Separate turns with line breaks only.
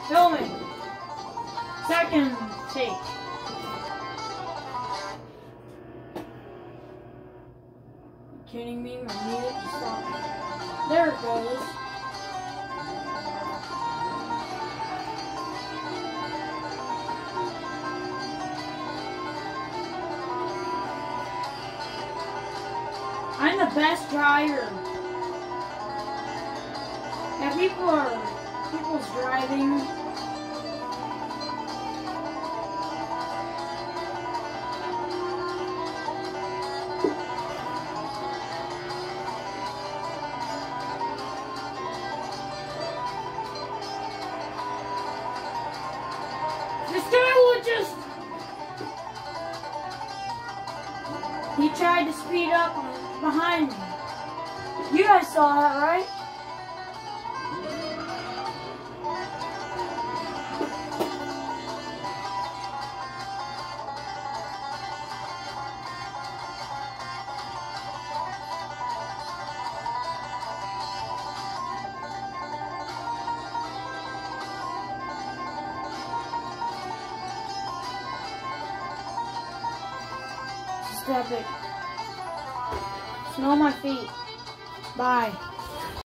Filming. Second take. Kidding me? My music just stopped. There it goes. I'm the best driver. Yeah, people's driving. This guy would just... He tried to speed up behind me. You guys saw that, right? It's epic. Smell my feet. Bye.